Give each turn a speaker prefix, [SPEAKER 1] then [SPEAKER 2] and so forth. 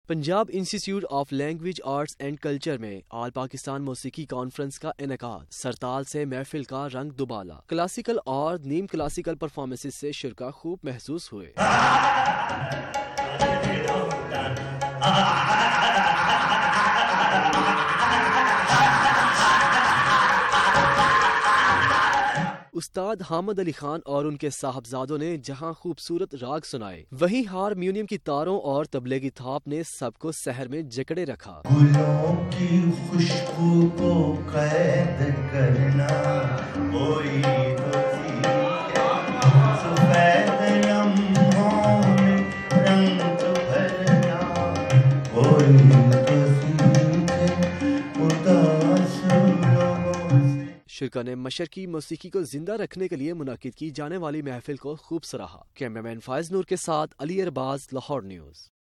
[SPEAKER 1] Punjab Institute of Language Arts and Culture में all Pakistan मौसीकी conference का इनेकाद। सरताल से महफिल का रंग दुबाला। क्लासिकल और नीम क्लासिकल परफॉर्मेंसेस से शिरका खूब महसूस हुए। उस्ताद हामिद अली खान और उनके साहबजादों ने जहां खूबसूरत राग सुनाए, वहीं हारमोनियम की तारों और तबले की थाप ने सबको सहर में जकड़े रखा।
[SPEAKER 2] गुलों की खुशबू को कैद करना कोई तो सीखे, सफेद लम्हों में रंग भरना कोई तो सीखे, उदास लोगों से।
[SPEAKER 1] शिरका ने मशरकी मौसीकी को जिंदा रखने के लिए मुनाकिद की जाने वाली महफिल को खूब सराहा। कैमरामैन फायज नूर के साथ अली अरबाज, लाहौर न्यूज़।